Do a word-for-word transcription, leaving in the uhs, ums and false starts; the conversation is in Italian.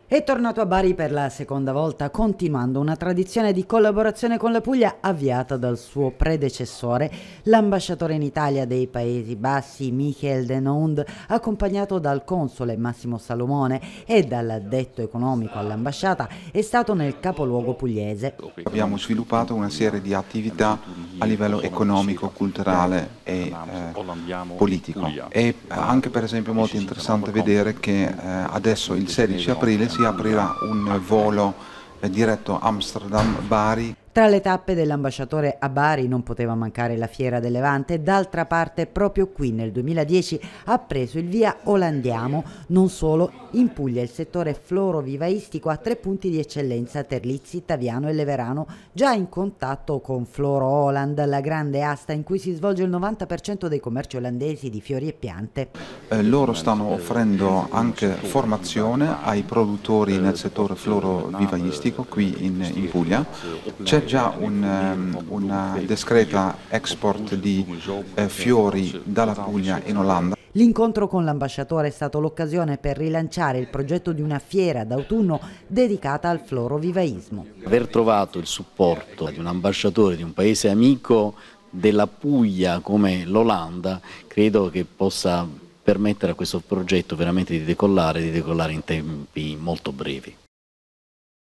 È tornato a Bari per la seconda volta, continuando una tradizione di collaborazione con la Puglia avviata dal suo predecessore, l'ambasciatore in Italia dei Paesi Bassi Michael Den Hound, accompagnato dal console Massimo Salomone e dall'addetto economico all'ambasciata, è stato nel capoluogo pugliese. Abbiamo sviluppato una serie di attività a livello economico, culturale e eh, politico. È anche per esempio molto interessante vedere che eh, adesso il sedici aprile si aprirà un volo eh, diretto Amsterdam-Bari. Tra le tappe dell'ambasciatore a Bari non poteva mancare la Fiera del Levante. D'altra parte proprio qui nel duemiladieci ha preso il via Olandiamo. Non solo, in Puglia il settore florovivaistico ha tre punti di eccellenza: Terlizzi, Taviano e Leverano, già in contatto con Floro Holland, la grande asta in cui si svolge il novanta per cento dei commerci olandesi di fiori e piante. Eh, loro stanno offrendo anche formazione ai produttori nel settore florovivaistico qui in, in Puglia. C'è già un, um, una discreta export di eh, fiori dalla Puglia in Olanda. L'incontro con l'ambasciatore è stato l'occasione per rilanciare il progetto di una fiera d'autunno dedicata al florovivaismo. Aver trovato il supporto di un ambasciatore di un paese amico della Puglia come l'Olanda credo che possa permettere a questo progetto veramente di decollare, di decollare in tempi molto brevi.